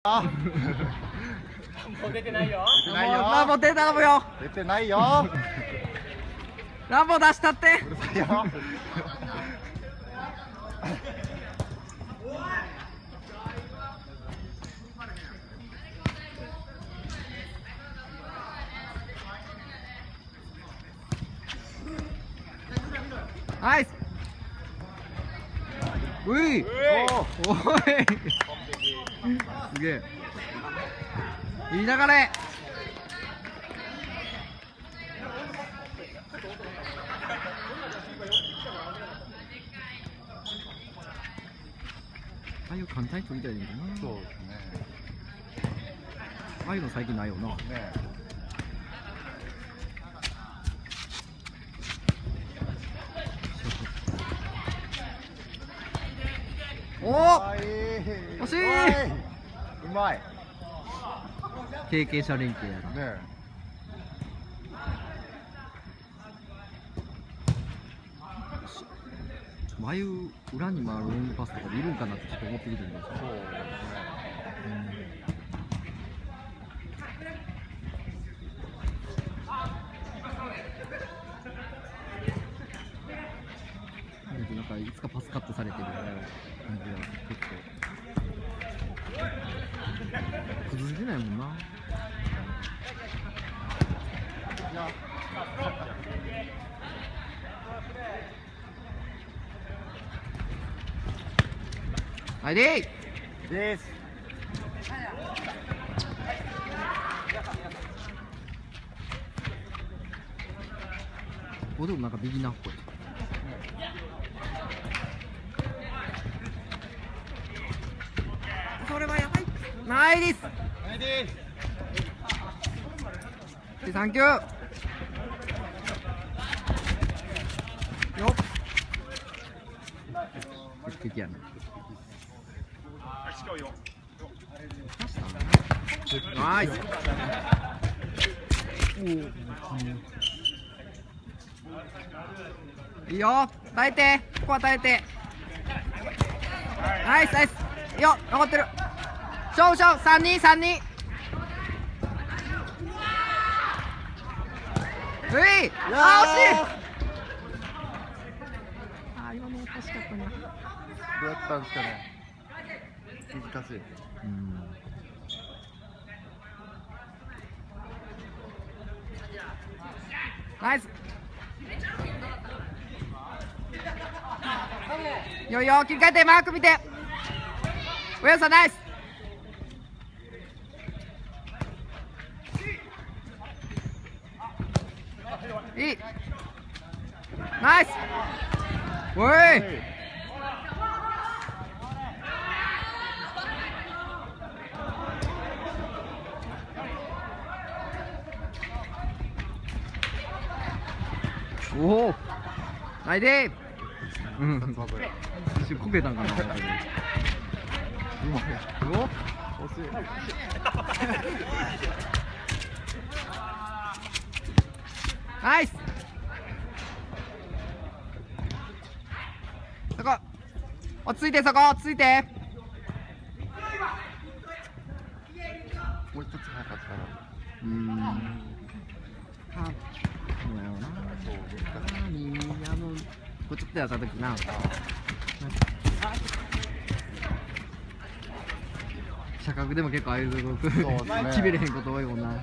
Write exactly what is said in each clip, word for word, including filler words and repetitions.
何も出てないよ。 何も出たのよ。 出てないよ。 何も出したって。 うるさいよ。 ナイス。うい。おおい。すげえ。いい流れ。ああいう簡単に取りたいんだな。 そうですね。 ああいうの最近ないよな。 ね。 おお。惜しい。 うまい。 経験者連携やな。 ね。 眉裏に回るロングパスとかでいるんかなってちょっと思ってきてるんですよ。 そうですね。 うん、なんかいつかパスカットされてる感じが結構崩れてないもんな。はいでーです。 おでもなんかビギナーっぽい。それはやばい。ないです。 ないです。 でサンキュー。よっ。完璧やな。ナイス。いいよ、耐えて、ここは耐えて。ナイスナイス。いいよ、残ってる。勝負勝負、三二三二。うい、あ、惜しい。あ、今の惜しかったな。 どうやったんですかね。難しい。 うん。ナイス。いよいよ、切り替えて、マーク見て。上田さん、ナイス。いい。ナイス。おい。おお。ないでー。うん。一瞬こけたんかな。うまい。お。惜しい。ナイス。そこ。落ち着いて、そこ、落ち着いて。 もう一つ早かったら。 うーん。はあ。そうやろうな。 そう難しい。 みんなの。こっちってやった時な。社格でも結構ああいう動く。決めれへんこと多いもんな。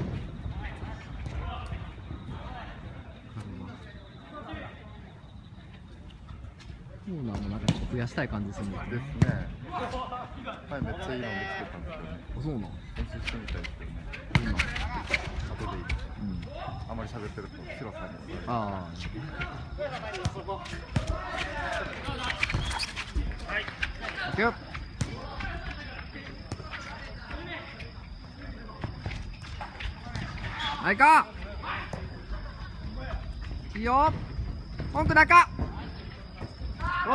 コーナーもなんかちょっと増やしたい感じするんですね。 ですね。はい、めっちゃいいの見つけたんですよね。 あ、そうなの。 練習してみたいですけどね。 どんな。 後でいい。 うん。 あまり喋ってると白さんに。 ああ。いくよ。はいか。いいよ。文句中。おい。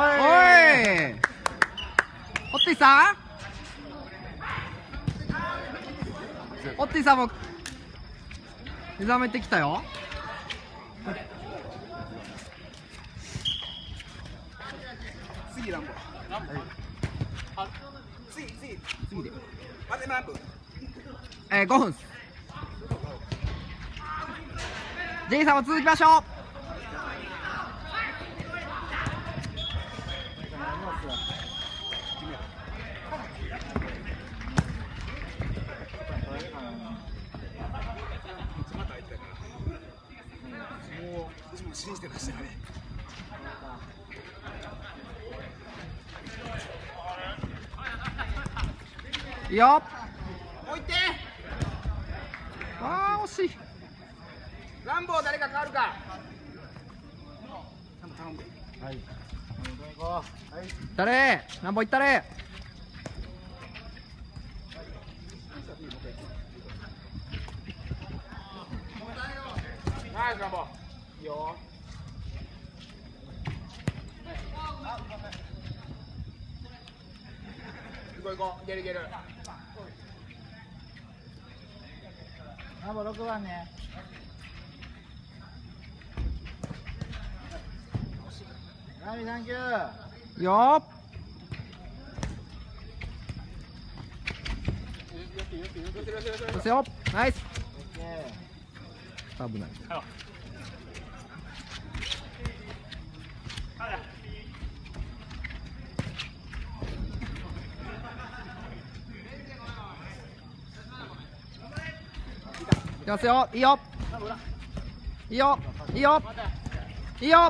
おってぃさん。おってぃさんも。目覚めてきたよ。 次ランボ。ランボ。あ、次次次で。 えー、ごふんっす。 J さんも続きましょう。 信じてましたね。 いいよ。 置いて。 あー、惜しい。 ランボー誰か変わるか。頼んで。 はい。行こう。はい。 誰？なんぼいったれ。 ナイスランボー。いいよ。行こう行こう。いけるいける。 ナンバーろくばんね。ナミサンキュー。 いいよ。そうすよ。ナイス。危ない。いきますよ。いいよ。いいよ。いいよ。いいよ。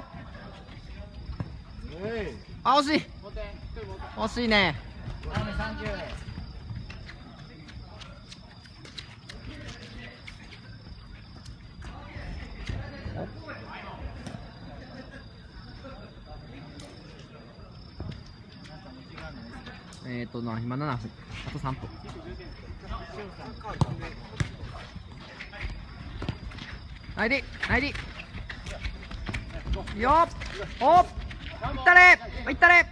あ、惜しい。惜しいね。 ナミサンキュー。 えっとな、今ななふん。あとさんぷん。ナイディ、ナイディ。いいよ。おっ。いったれ。いったれ。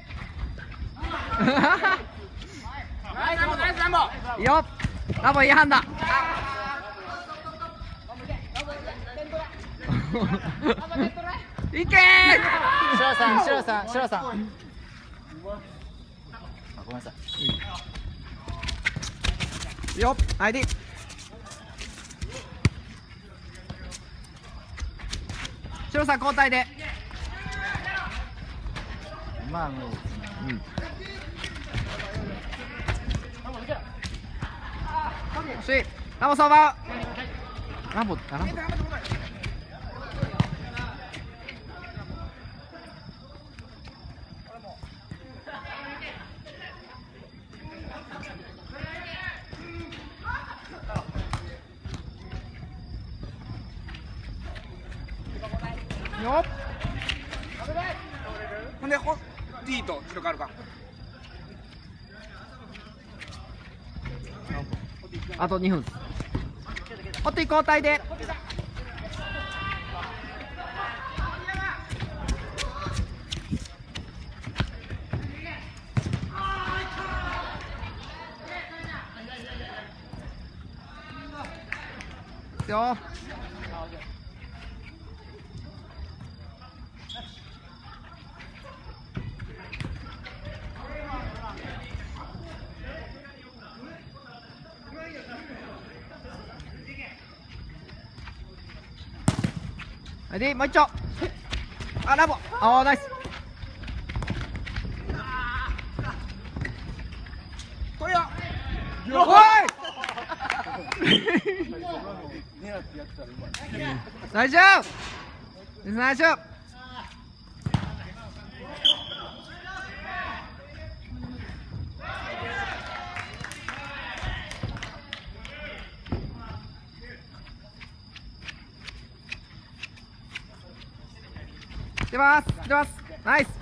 ナイスランボーナイスランボー。 いいよ。ラボいい判断。いけー。 シロさん、シロさん、シロさん。あ、ごめんなさい。 いいよ。ナイディ。シロさん交代で。 まあ無理ですね。 うん。惜しい。ラボ相場。ラボ、あ、ラボ。よっ。 ほんでほ D と白変わるか。 あとにふんです。ホッティ交代で。よ。でもう一丁。あ、ラボ。あー、ナイス。 これよ。 おい。大丈夫。大丈夫。出ます出ます。ナイス。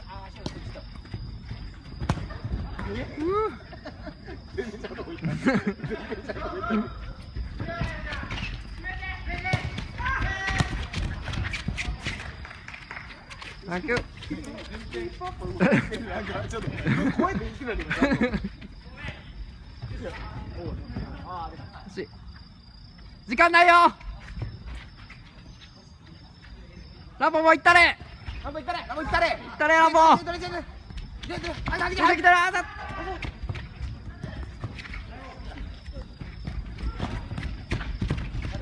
サンキュー。時間ないよ。ラボも行ったれ。 ランボー行ったれ。ランボー行ったれ。 行ったれラボ。 出てる出てる出てる。あ、来た来た。 来た来た。あ、だ。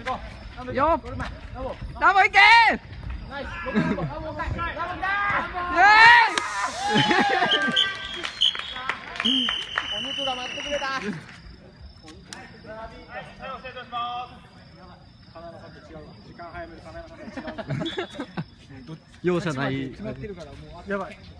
よっラボいけナイスラボラボラボラボだイエお肉が待ってくれたーイ容赦ない決まってるからもうやばい